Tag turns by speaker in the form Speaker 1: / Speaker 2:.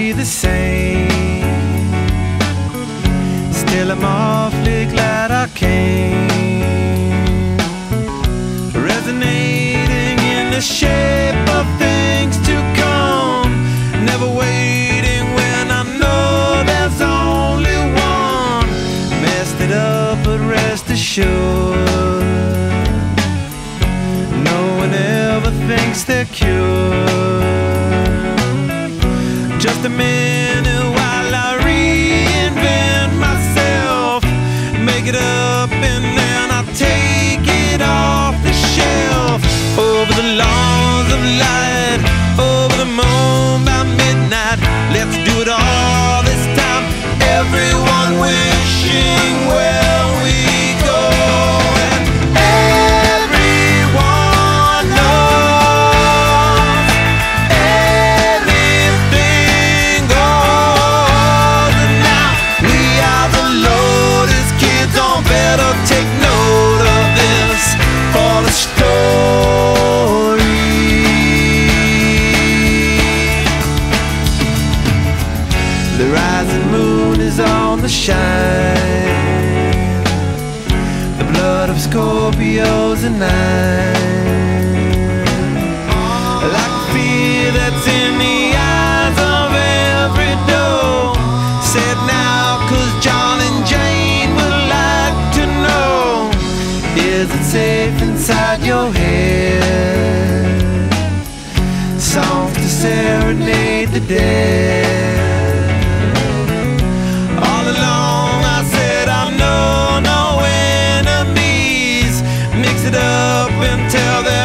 Speaker 1: be the same. Still I'm awfully glad I came, resonating in the shape of things to come, never waiting when I know there's only one. Messed it up, but rest assured, no one ever thinks they're cured. Just a minute while I reinvent myself, make it up, and then I take it off the shelf. Over the lawns of light, over the moon by midnight, let's do it all this time. Everyone wishing where we go, and everyone knows anything goes. And now we are the Lotus kids, on better take note of this for the story. The rising moon is on the shine, the blood of Scorpios and like the fear that's in the eyes of every door. Said now, 'cause John and Jane would like to know, is it safe inside your head? Songs to serenade the dead. All along I said I know no enemies. Mix it up and tell them